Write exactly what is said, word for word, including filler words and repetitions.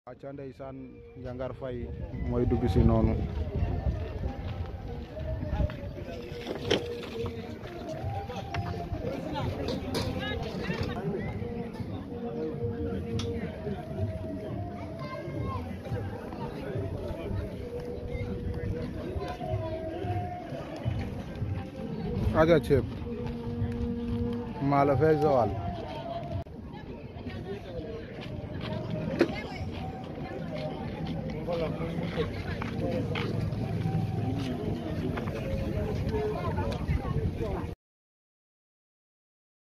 acca ndeysaan Njangar Faye mooy dugg si noonu aja ceeb maalo fee Joal